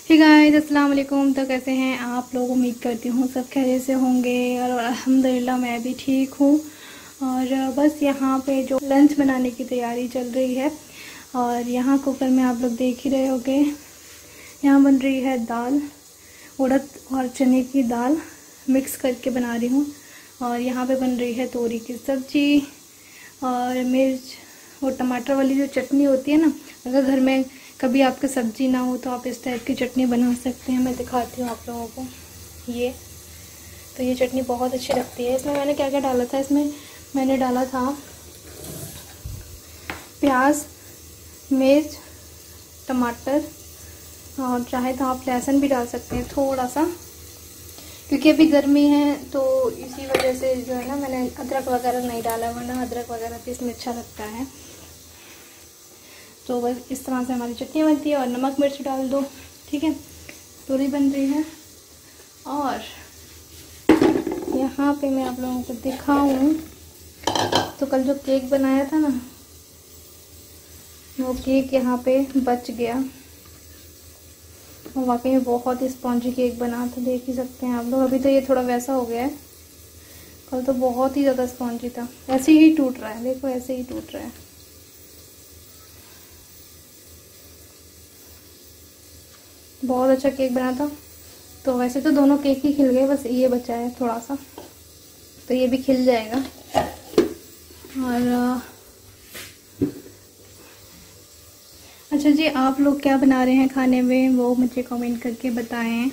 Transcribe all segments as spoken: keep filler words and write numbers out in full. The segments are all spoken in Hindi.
हे गाइस, अस्सलाम वालेकुम। तो कैसे हैं आप लोग? उम्मीद करती हूँ सब खैरियत से होंगे और अल्हम्दुलिल्लाह मैं भी ठीक हूँ। और बस यहाँ पे जो लंच बनाने की तैयारी चल रही है और यहाँ कुकर में आप लोग देख ही रहे होंगे, यहाँ बन रही है दाल, उड़द और चने की दाल मिक्स करके बना रही हूँ। और यहाँ पे बन रही है तोरी की सब्ज़ी और मिर्च और टमाटर वाली जो चटनी होती है ना, अगर घर में कभी आपके सब्ज़ी ना हो तो आप इस टाइप की चटनी बना सकते हैं। मैं दिखाती हूँ आप लोगों को। ये तो ये चटनी बहुत अच्छी लगती है। इसमें मैंने क्या क्या डाला था, इसमें मैंने डाला था प्याज, मिर्च, टमाटर और चाहे तो आप लहसुन भी डाल सकते हैं थोड़ा सा, क्योंकि अभी गर्मी है तो इसी वजह से जो है ना मैंने अदरक वगैरह नहीं डाला, वरना अदरक वगैरह भी इसमें अच्छा लगता है। तो बस इस तरह से हमारी चटनी बनती है और नमक मिर्च डाल दो, ठीक है। तोरी बन रही है और यहाँ पे मैं आप लोगों को दिखाऊं तो कल जो केक बनाया था ना, वो केक यहाँ पे बच गया और वाकई में बहुत ही स्पॉन्जी केक बना था, देख ही सकते हैं आप लोग। अभी तो ये थोड़ा वैसा हो गया है, कल तो बहुत ही ज़्यादा स्पॉन्जी था। ऐसे ही टूट रहा है, देखो ऐसे ही टूट रहा है। बहुत अच्छा केक बना था। तो वैसे तो दोनों केक ही खिल गए, बस ये बचा है थोड़ा सा, तो ये भी खिल जाएगा। और अच्छा जी, आप लोग क्या बना रहे हैं खाने में वो मुझे कमेंट करके बताएं।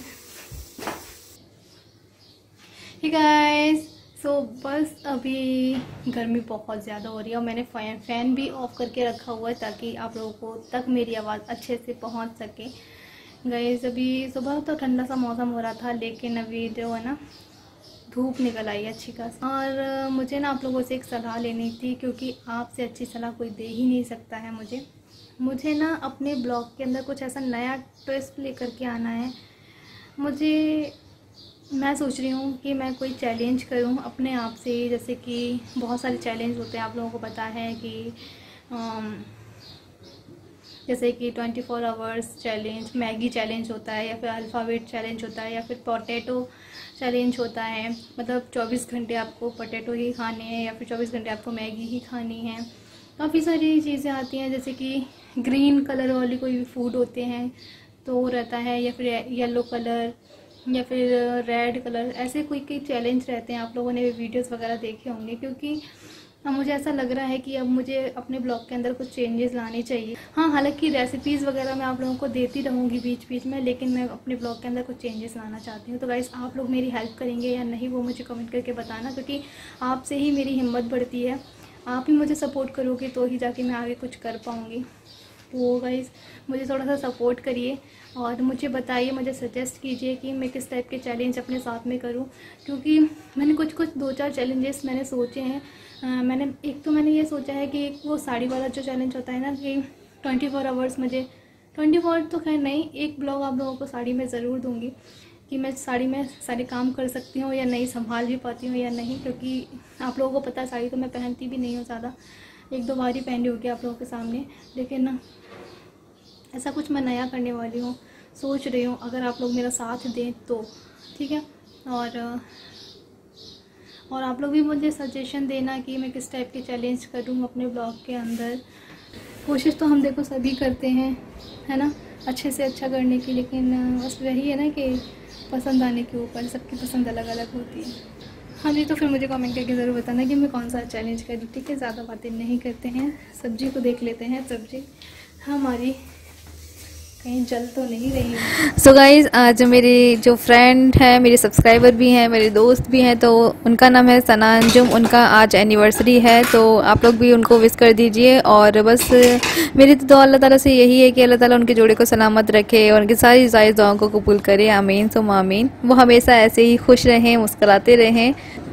हे गाइस, सो बस अभी गर्मी बहुत ज़्यादा हो रही है और मैंने फैन फैन भी ऑफ करके रखा हुआ है ताकि आप लोगों को तक मेरी आवाज़ अच्छे से पहुंच सके। गाइस, अभी सुबह तो ठंडा सा मौसम हो रहा था, लेकिन अभी जो है ना धूप निकल आई अच्छी खासी। और मुझे ना आप लोगों से एक सलाह लेनी थी, क्योंकि आपसे अच्छी सलाह कोई दे ही नहीं सकता है मुझे मुझे ना अपने ब्लॉग के अंदर कुछ ऐसा नया ट्विस्ट लेकर के आना है। मुझे मैं सोच रही हूँ कि मैं कोई चैलेंज करूँ अपने आप से, जैसे कि बहुत सारे चैलेंज होते हैं, आप लोगों को पता है कि आम, जैसे कि twenty four hours challenge, Maggi challenge होता है, या फिर अल्फ़ाबेट चैलेंज होता है, या फिर पोटैटो चैलेंज होता है। मतलब चौबीस घंटे आपको पोटैटो ही खाने हैं या फिर चौबीस घंटे आपको मैगी ही खानी है। काफ़ी सारी चीज़ें आती हैं, जैसे कि ग्रीन कलर वाली कोई भी फूड होते हैं तो वो रहता है, या फिर येलो कलर या फिर रेड कलर, ऐसे कोई कोई चैलेंज रहते हैं। आप लोगों ने वीडियोस वगैरह देखे होंगे, क्योंकि मुझे ऐसा लग रहा है कि अब मुझे अपने ब्लॉग के अंदर कुछ चेंजेस लाने चाहिए। हाँ, हालांकि रेसिपीज़ वगैरह मैं आप लोगों को देती रहूँगी बीच बीच में, लेकिन मैं अपने ब्लॉग के अंदर कुछ चेंजेस लाना चाहती हूँ। तो गाइस, आप लोग मेरी हेल्प करेंगे या नहीं वो मुझे कमेंट करके बताना, क्योंकि आपसे ही मेरी हिम्मत बढ़ती है। आप ही मुझे सपोर्ट करोगे तो ही जाके मैं आगे कुछ कर पाऊँगी। तो गाइस, मुझे थोड़ा सा सपोर्ट करिए और मुझे बताइए, मुझे सजेस्ट कीजिए कि मैं किस टाइप के चैलेंज अपने साथ में करूं, क्योंकि मैंने कुछ कुछ दो चार चैलेंजेस मैंने सोचे हैं। आ, मैंने एक तो मैंने ये सोचा है कि एक वो साड़ी वाला जो चैलेंज होता है ना, कि ट्वेंटी फोर आवर्स मुझे ट्वेंटी फोर तो खैर नहीं, एक ब्लॉग आप लोगों को साड़ी में ज़रूर दूँगी कि मैं साड़ी में सारे काम कर सकती हूँ या नहीं, संभाल भी पाती हूँ या नहीं, क्योंकि आप लोगों को पता है साड़ी तो मैं पहनती भी नहीं हूँ ज़्यादा, एक दो बार ही पहनी होगी आप लोगों के सामने। लेकिन ऐसा कुछ मैं नया करने वाली हूँ, सोच रही हूँ, अगर आप लोग मेरा साथ दें तो ठीक है। और और आप लोग भी मुझे सजेशन देना कि मैं किस टाइप के चैलेंज करूँ अपने ब्लॉग के अंदर। कोशिश तो हम देखो सभी करते हैं, है ना, अच्छे से अच्छा करने की, लेकिन बस वही है ना कि पसंद आने के ऊपर, सबकी पसंद अलग अलग होती है। हाँ जी, तो फिर मुझे कमेंट करके ज़रूर बताना कि मैं कौन सा चैलेंज करूँ, ठीक है। ज़्यादा बातें नहीं करते हैं, सब्जी को देख लेते हैं। सब्जी हमारी कहीं जल तो नहीं रही है। सो गाइज़, आज मेरी जो फ्रेंड है, मेरी सब्सक्राइबर भी हैं, मेरे दोस्त भी हैं, तो उनका नाम है सना अंजुम। उनका आज एनिवर्सरी है, तो आप लोग भी उनको विश कर दीजिए। और बस मेरी तो दुआ अल्लाह ताला से यही है कि अल्लाह ताला उनके जोड़े को सलामत रखे और उनकी सारी जायज़ दुआओं को कबूल करे। आमीन सुम आमीन। वो हमेशा ऐसे ही खुश रहें, मुस्कुराते रहें।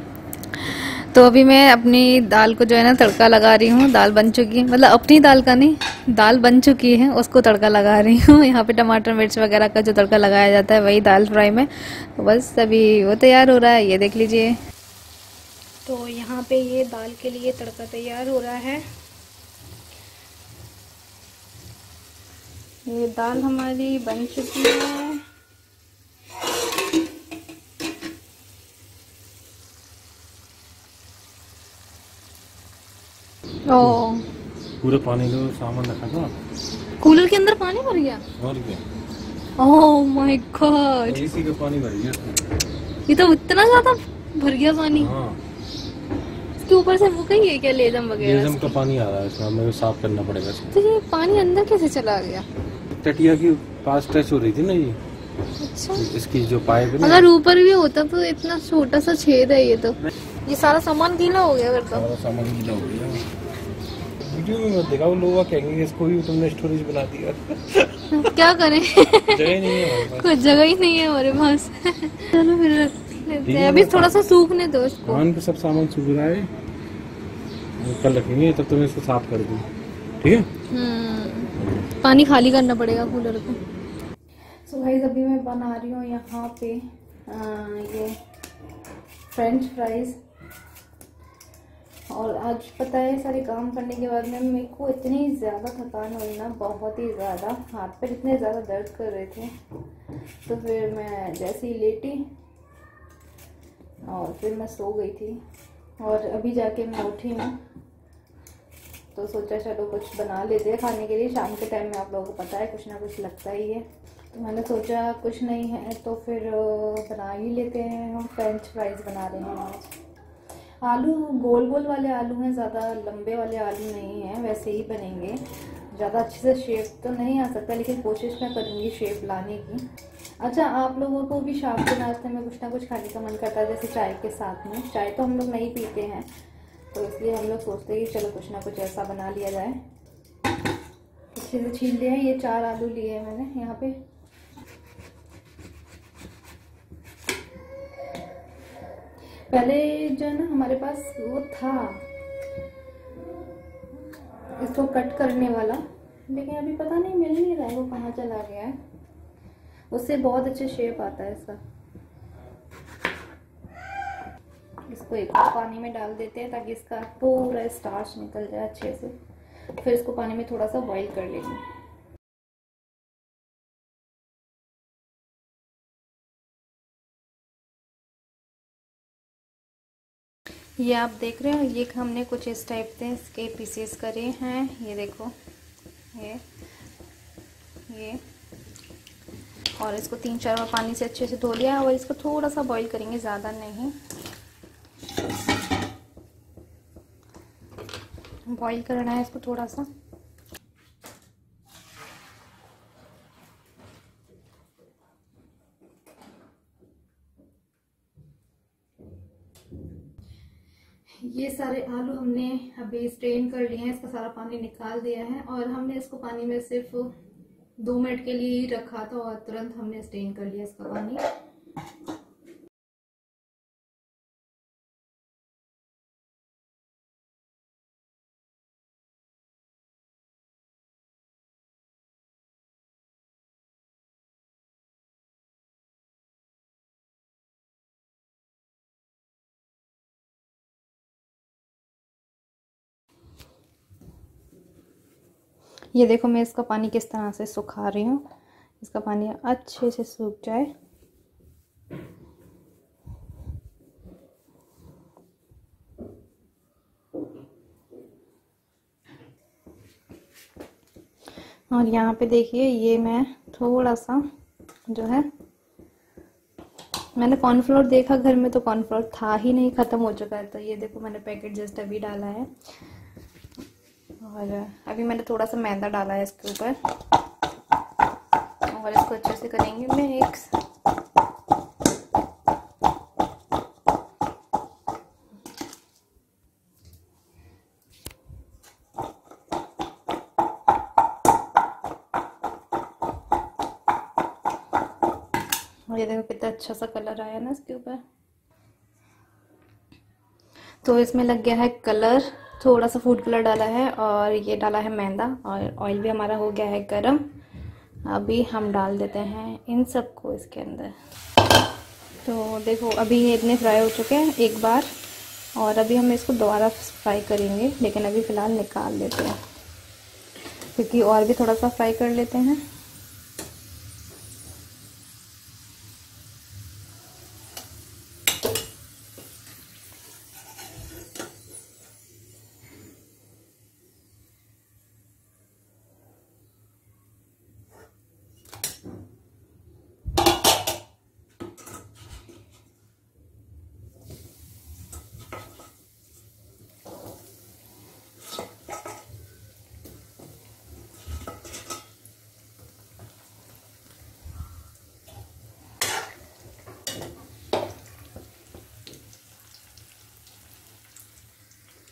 तो अभी मैं अपनी दाल को जो है ना तड़का लगा रही हूँ। दाल बन चुकी है, मतलब अपनी दाल का नहीं, दाल बन चुकी है, उसको तड़का लगा रही हूँ। यहाँ पे टमाटर मिर्च वगैरह का जो तड़का लगाया जाता है वही दाल फ्राई में। तो बस अभी वो तैयार हो रहा है, ये देख लीजिए। तो यहाँ पे ये दाल के लिए तड़का तैयार हो रहा है। ये दाल हमारी बन चुकी है पूरे पानी का सामान रखा था। कूलर के अंदर पानी भर गया? और क्या? ओह माय गॉड, एसी का पानी भर गया। ये तो इतना ज्यादा भर गया पानी। हाँ, इसके ऊपर से वो कहीं है क्या लेजम वगैरह? लेजम का पानी आ रहा है, इसमें हमें साफ करना पड़ेगा इसको। तो ये पानी अंदर कैसे चला गया? टटिया की पास टच हो रही थी ना ये। अच्छा, इसकी जो पाइप है ना, अगर ऊपर भी होता तो इतना छोटा सा छेद है ये तो। ये सारा सामान गीला हो गया फिर तो। सारा सामान गीला हो गया। वीडियो में मत दिखाओ, लोग कहेंगे इसको भी तुमने स्टोरेज बना दिया। क्या करें, जगह नहीं है हमारे पास। कोई जगह ही नहीं है हमारे पास। चलो फिर रख लेते हैं, अभी थोड़ा सा सूखने दो इसको। हाँ, सब सामान सूख रहा है, कल रखेंगे तब तुम्हें इसको साफ कर दूँ, ठीक है? हम्म, पानी खाली करना पड़ेगा कूलर को। सो गाइस अभी मैं बना रही हूँ यहाँ पे आ, ये फ्रेंच फ्राइज। और आज पता है सारे काम करने के बाद में मेरे को इतनी ज़्यादा थकान हुई ना, बहुत ही ज़्यादा, हाथ पैर इतने ज़्यादा दर्द कर रहे थे। तो फिर मैं जैसे ही लेटी और फिर मैं सो गई थी। और अभी जाके मैं उठी हूँ तो सोचा चलो कुछ बना लेते हैं खाने के लिए। शाम के टाइम में आप लोगों को पता है कुछ ना कुछ लगता ही है, तो मैंने सोचा कुछ नहीं है तो फिर बना ही लेते हैं। हम फ्रेंच फ्राइज बना रहे हैं आज। आलू गोल गोल वाले आलू हैं, ज़्यादा लंबे वाले आलू नहीं हैं, वैसे ही बनेंगे। ज़्यादा अच्छे से शेप तो नहीं आ सकता, लेकिन कोशिश मैं करूँगी शेप लाने की। अच्छा, आप लोगों को भी शाम के नाश्ते में कुछ ना कुछ खाने का मन करता है, जैसे चाय के साथ में। चाय तो हम लोग नहीं पीते हैं, तो इसलिए हम लोग सोचते हैं कि चलो कुछ ना कुछ ऐसा बना लिया जाए। अच्छे से छील लिए हैं, ये चार आलू लिए हैं मैंने यहाँ पे। पहले जो है ना हमारे पास वो था इसको कट करने वाला, लेकिन अभी पता नहीं मिल नहीं रहा है, वो कहाँ चला गया है। उससे बहुत अच्छे शेप आता है इसका। इसको एक बार पानी में डाल देते हैं ताकि इसका पूरा स्टार्च निकल जाए अच्छे से। फिर इसको पानी में थोड़ा सा बॉईल कर लेंगे। ये आप देख रहे हो, ये हमने कुछ इस टाइप से इसके पीसेस करे हैं। ये देखो, ये ये और इसको तीन चार बार पानी से अच्छे से धो लिया और इसको थोड़ा सा बॉईल करेंगे, ज़्यादा नहीं। बॉईल करना है इसको थोड़ा सा। ये सारे आलू हमने अभी स्ट्रेन कर लिए हैं, इसका सारा पानी निकाल दिया है। और हमने इसको पानी में सिर्फ दो मिनट के लिए ही रखा था और तुरंत हमने स्ट्रेन कर लिया इसका पानी। ये देखो मैं इसका पानी किस तरह से सुखा रही हूँ, इसका पानी अच्छे से सूख जाए। और यहाँ पे देखिए, ये मैं थोड़ा सा जो है, मैंने कॉर्नफ्लोर देखा घर में तो कॉर्नफ्लोर था ही नहीं, ख़त्म हो चुका है। तो ये देखो मैंने पैकेट जस्ट अभी डाला है। और अभी मैंने थोड़ा सा मैदा डाला है इसके ऊपर और इसको अच्छे से करेंगे मिक्स। और ये देखो कितना अच्छा सा कलर आया ना इसके ऊपर। तो इसमें लग गया है कलर, थोड़ा सा फूड कलर डाला है और ये डाला है मैदा और ऑयल भी हमारा हो गया है गरम। अभी हम डाल देते हैं इन सबको इसके अंदर। तो देखो अभी ये इतने फ्राई हो चुके हैं एक बार, और अभी हम इसको दोबारा फ्राई करेंगे, लेकिन अभी फ़िलहाल निकाल लेते हैं क्योंकि और भी थोड़ा सा फ्राई कर लेते हैं।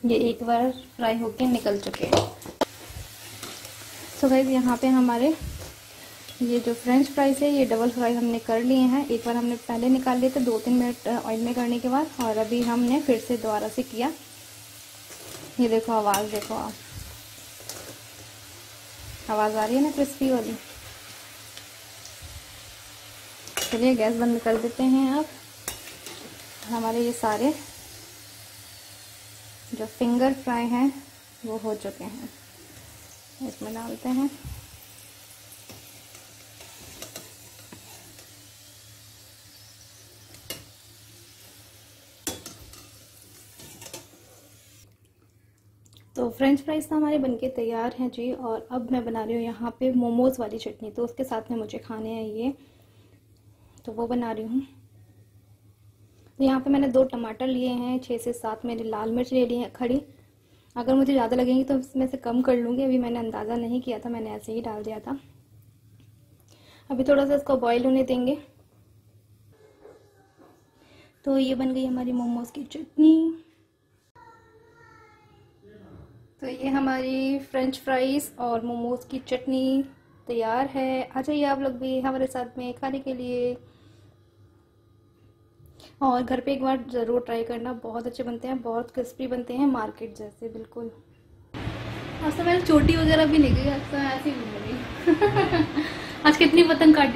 ये एक बार फ्राई होके निकल चुके हैं। सो गाइस यहाँ पे हमारे ये जो फ्रेंच फ्राइज है ये डबल फ्राई हमने कर लिए हैं। एक बार हमने पहले निकाल लिए थे दो तीन मिनट ऑयल में करने के बाद, और अभी हमने फिर से दोबारा से किया। ये देखो आवाज़ देखो आप, आवाज़ आ रही है ना क्रिस्पी वाली। चलिए गैस बंद कर देते हैं अब। हमारे ये सारे जो फिंगर फ्राई हैं वो हो चुके हैं, इसमें डालते हैं। तो फ्रेंच फ्राइज तो हमारे बनके तैयार हैं जी। और अब मैं बना रही हूँ यहाँ पे मोमोज़ वाली चटनी, तो उसके साथ में मुझे खाने हैं ये, तो वो बना रही हूँ। तो यहाँ पे मैंने दो टमाटर लिए हैं, छः से सात मैंने लाल मिर्च ले ली है खड़ी। अगर मुझे ज़्यादा लगेंगी तो इसमें से कम कर लूँगी, अभी मैंने अंदाज़ा नहीं किया था, मैंने ऐसे ही डाल दिया था। अभी थोड़ा सा इसको बॉईल होने देंगे। तो ये बन गई हमारी मोमोज़ की चटनी। तो ये हमारी फ्रेंच फ्राइज़ और मोमोज़ की चटनी तैयार है। आ जाइए आप लोग भी हमारे साथ में खाने के लिए, और घर पे एक बार ज़रूर ट्राई करना, बहुत अच्छे बनते हैं, बहुत क्रिस्पी बनते हैं, मार्केट जैसे बिल्कुल। आज तो मैंने चोटी वगैरह भी नहीं गई, आज तो ऐसे ही घूम रही। आज कितनी पतंग काटी?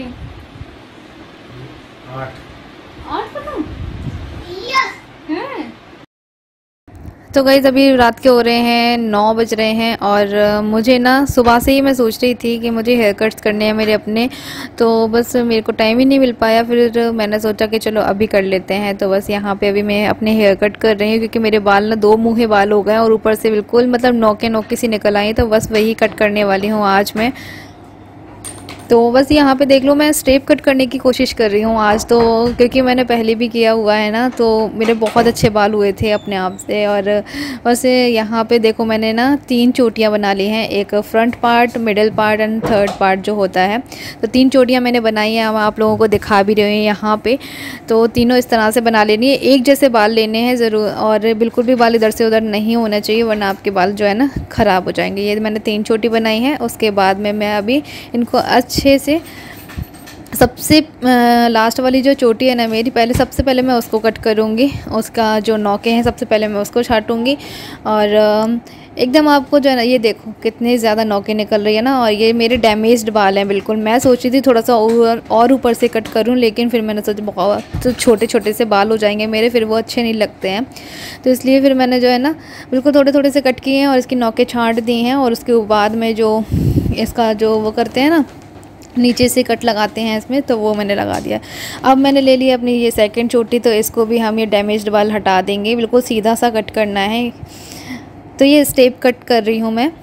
आठ आठ पतंग हैं। तो गाइस अभी रात के हो रहे हैं नौ बज रहे हैं, और मुझे ना सुबह से ही मैं सोच रही थी कि मुझे हेयर कट्स करने हैं मेरे अपने, तो बस मेरे को टाइम ही नहीं मिल पाया। फिर मैंने सोचा कि चलो अभी कर लेते हैं। तो बस यहाँ पे अभी मैं अपने हेयर कट कर रही हूँ, क्योंकि मेरे बाल ना दो मुँहे बाल हो गए और ऊपर से बिल्कुल मतलब नौके नौके सी निकल आई, तो बस वही कट करने वाली हूँ आज मैं। तो बस यहाँ पे देख लो मैं स्टेप कट करने की कोशिश कर रही हूँ आज तो, क्योंकि मैंने पहले भी किया हुआ है ना, तो मेरे बहुत अच्छे बाल हुए थे अपने आप से। और बस यहाँ पे देखो मैंने ना तीन चोटियाँ बना ली हैं, एक front part, middle part and third part जो होता है। तो तीन चोटियाँ मैंने बनाई हैं, आप लोगों को दिखा भी रही हूँ यहाँ पे। तो तीनों इस तरह से बना लेनी है, एक जैसे बाल लेने हैं ज़रूर, और बिल्कुल भी बाल इधर से उधर नहीं होना चाहिए, वरना आपके बाल जो है ना ख़राब हो जाएंगे। ये मैंने तीन चोटी बनाई है। उसके बाद में मैं अभी इनको अच्छे से सबसे लास्ट वाली जो चोटी है ना मेरी, पहले सबसे पहले मैं उसको कट करूँगी, उसका जो नौके हैं सबसे पहले मैं उसको छाटूँगी। और एकदम आपको जो है ना ये देखो कितने ज़्यादा नौके निकल रही है ना, और ये मेरे डैमेज्ड बाल हैं बिल्कुल। मैं सोची थी थोड़ा सा और और ऊपर से कट करूं, लेकिन फिर मैंने सोचा बहुत तो छोटे छोटे से बाल हो जाएंगे मेरे, फिर वो अच्छे नहीं लगते हैं। तो इसलिए फिर मैंने जो है ना बिल्कुल थोड़े थोड़े से कट किए हैं और इसकी नौके छाँट दी हैं। और उसके बाद में जो इसका जो वो करते हैं ना नीचे से कट लगाते हैं इसमें, तो वो मैंने लगा दिया। अब मैंने ले लिया अपनी ये सेकंड चोटी, तो इसको भी हम ये डैमेज्ड बाल हटा देंगे, बिल्कुल सीधा सा कट करना है। तो ये स्टेप कट कर रही हूँ मैं।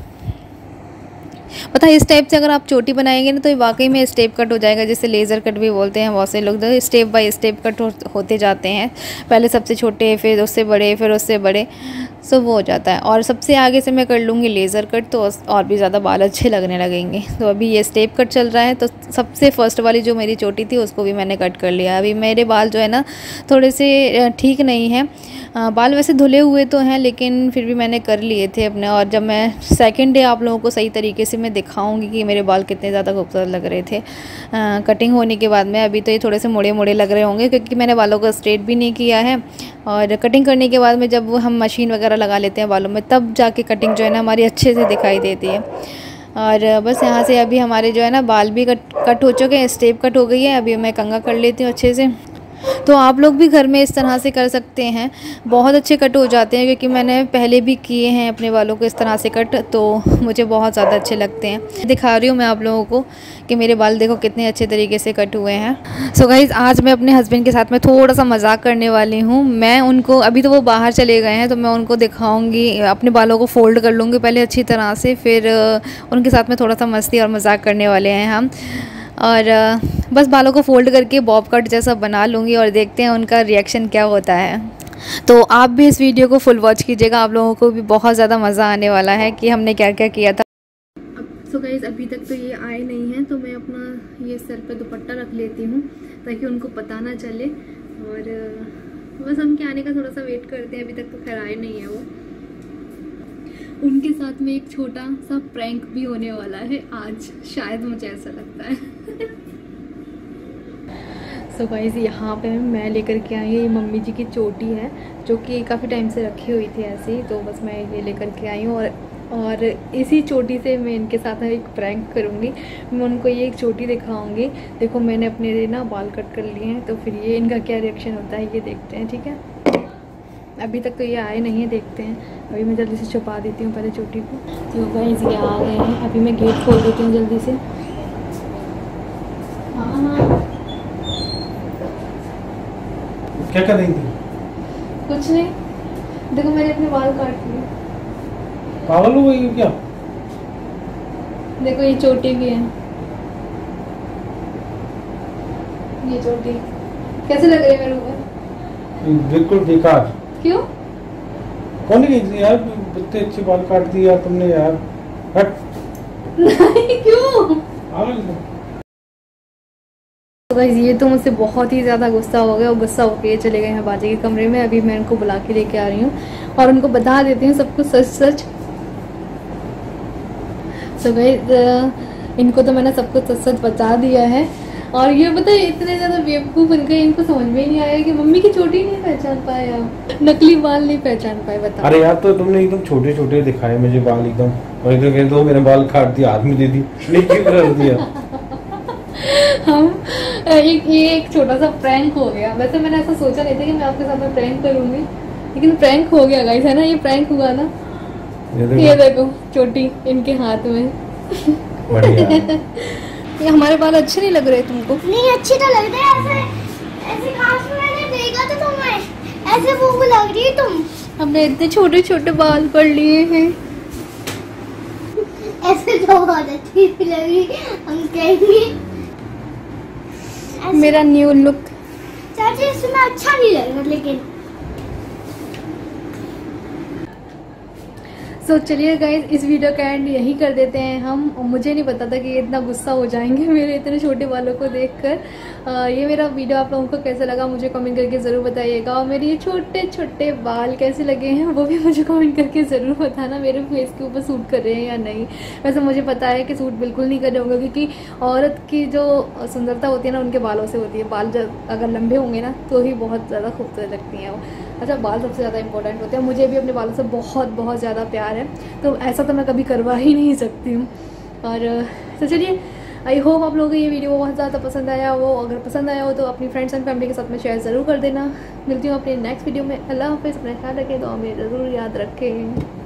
पता है इस टाइप से अगर आप चोटी बनाएंगे ना तो ये वाकई में स्टेप कट हो जाएगा, जिसे लेज़र कट भी बोलते हैं बहुत से लोग। तो स्टेप बाय स्टेप कट हो, होते जाते हैं, पहले सबसे छोटे, फिर उससे बड़े, फिर उससे बड़े, सो वो हो जाता है। और सबसे आगे से मैं कर लूँगी लेज़र कट, तो और भी ज़्यादा बाल अच्छे लगने लगेंगे। तो अभी ये स्टेप कट चल रहा है। तो सबसे फर्स्ट वाली जो मेरी चोटी थी उसको भी मैंने कट कर लिया। अभी मेरे बाल जो है ना थोड़े से ठीक नहीं हैं, बाल वैसे धुले हुए तो हैं, लेकिन फिर भी मैंने कर लिए थे अपने। और जब मैं सेकंड डे आप लोगों को सही तरीके से मैं दिखाऊंगी कि मेरे बाल कितने ज़्यादा खूबसूरत लग रहे थे आ, कटिंग होने के बाद में। अभी तो ये थोड़े से मुड़े मुड़े लग रहे होंगे, क्योंकि मैंने बालों को स्ट्रेट भी नहीं किया है। और कटिंग करने के बाद में जब हम मशीन वगैरह लगा लेते हैं बालों में, तब जाके कटिंग जो है ना हमारी अच्छे से दिखाई देती है। और बस यहाँ से अभी हमारे जो है ना बाल भी कट कट हो चुके हैं, स्टेप कट हो गई है। अभी मैं कंघा कर लेती हूँ अच्छे से। तो आप लोग भी घर में इस तरह से कर सकते हैं, बहुत अच्छे कट हो जाते हैं, क्योंकि मैंने पहले भी किए हैं अपने बालों को इस तरह से कट, तो मुझे बहुत ज़्यादा अच्छे लगते हैं। दिखा रही हूँ मैं आप लोगों को कि मेरे बाल देखो कितने अच्छे तरीके से कट हुए हैं। सो गाइज़ आज मैं अपने हस्बैंड के साथ में थोड़ा सा मजाक करने वाली हूँ। मैं उनको अभी तो वो बाहर चले गए हैं, तो मैं उनको दिखाऊँगी, अपने बालों को फोल्ड कर लूँगी पहले अच्छी तरह से, फिर उनके साथ में थोड़ा सा मस्ती और मजाक करने वाले हैं हम। और बस बालों को फोल्ड करके बॉब कट जैसा बना लूँगी और देखते हैं उनका रिएक्शन क्या होता है। तो आप भी इस वीडियो को फुल वॉच कीजिएगा, आप लोगों को भी बहुत ज़्यादा मज़ा आने वाला है कि हमने क्या क्या किया था। सो गाइस अभी तक तो ये आए नहीं हैं, तो मैं अपना ये सर पे दुपट्टा रख लेती हूँ ताकि उनको पता ना चले। और बस उनके आने का थोड़ा सा वेट करते हैं, अभी तक तो खैर आए नहीं है वो। उनके साथ में एक छोटा सा प्रैंक भी होने वाला है आज, शायद मुझे ऐसा लगता है। सो गाइस यहाँ पे मैं लेकर के आई हूँ, ये मम्मी जी की चोटी है जो कि काफ़ी टाइम से रखी हुई थी ऐसी, तो बस मैं ये लेकर के आई हूँ। और और इसी चोटी से मैं इनके साथ एक प्रैंक करूँगी। मैं उनको ये एक चोटी दिखाऊंगी। देखो मैंने अपने ना बाल कट कर लिए हैं, तो फिर ये इनका क्या रिएक्शन होता है ये देखते हैं, ठीक है। अभी तक तो ये आए नहीं है, देखते हैं। अभी मैं जल्दी से छुपा देती हूँ पहले चोटी को। तो गाइस ये आ गए हैं, अभी मैं गेट खोल देती हूँ जल्दी से। हाँ हाँ क्या कर रही थी? कुछ नहीं, देखो मैंने अपने बाल काट लिए। पागल हो गई क्या? देखो ये चोटी भी है, ये चोटी कैसे लग रही है मेरे ऊपर? बिल्कुल बेकार। क्यों? कौन गई थी यार? इतने अच्छे बाल काट दिए यार तुमने यार। हट। नहीं क्यों? पागल। तो गाइस ये तो मुझसे बहुत ही ज़्यादा गुस्सा हो गया और गुस्सा होके चले गए हैं बाजी के कमरे में। अभी मैं उनको बुला के लेके आ रही हूँ और उनको बता देती हूँ सब कुछ सच सच। तो गाइस इनको तो मैंने सब कुछ सच सच बता दिया है। और ये पता है इतने ज़्यादा बेवकूफ़ बन गए, इनको समझ में ही नहीं आया कि मम्मी की चोटी नहीं पहचान पाए, आप नकली बाल नहीं पहचान पाए, बताओ। अरे यार तो तुमने एकदम छोटे छोटे दिखाए मुझे बाल एकदम, और इधर कह दो मेरे बाल काट दिया, हाथ में दे दी, लेकिन कर दिया। हम एक ये एक छोटा सा प्रैंक हो गया। वैसे मैंने ऐसा सोचा नहीं था कि मैं आपके साथ में प्रैंक करूंगी, लेकिन प्रैंक हो गया गाइस, है ना। ये प्रैंक हुआ ना, ये देखो, ये देखो चोटी इनके हाथ में। बढ़िया। ये हमारे बाल अच्छे नहीं लग रहे तुमको? नहीं अच्छे तो लग रहे हैं, ऐसे ऐसे खास में मैंने देखा तो तुम्हें ऐसे वो वो लग रही है तुम। हमने इतने छोटे छोटे बाल कर लिए हैं। ऐसे तो बहुत अच्छी लग रही, हम कहेंगे मेरा न्यू लुक। चाची इसमें अच्छा नहीं लग रहा लेकिन। सो so, चलिए गाइज इस वीडियो का एंड यही कर देते हैं हम। मुझे नहीं पता था कि ये इतना गुस्सा हो जाएंगे मेरे इतने छोटे बालों को देखकर। आ, ये मेरा वीडियो आप लोगों को कैसा लगा मुझे कमेंट करके ज़रूर बताइएगा, और मेरे ये छोटे छोटे बाल कैसे लगे हैं वो भी मुझे कमेंट करके ज़रूर बताना, मेरे फेस के ऊपर सूट कर रहे हैं या नहीं। वैसे मुझे पता है कि सूट बिल्कुल नहीं कर रहे होंगे, क्योंकि औरत की जो सुंदरता होती है ना उनके बालों से होती है। बाल जब अगर लंबे होंगे ना तो ही बहुत ज़्यादा खूबसूरत लगती हैं वो। अच्छा, बाल सबसे ज़्यादा इंपॉर्टेंट होते हैं। मुझे भी अपने बालों से बहुत बहुत ज़्यादा प्यार है, तो ऐसा तो मैं कभी करवा ही नहीं सकती हूँ। और तो चलिए, आई होप आप लोगों को ये वीडियो बहुत ज़्यादा पसंद आया हो। अगर पसंद आया हो तो अपनी फ्रेंड्स एंड फैमिली के साथ में शेयर ज़रूर कर देना। मिलती हूँ अपने नेक्स्ट वीडियो में। अल्लाह हाफ़िज़। अपना ख्याल रखें, तो हमें ज़रूर याद रखें।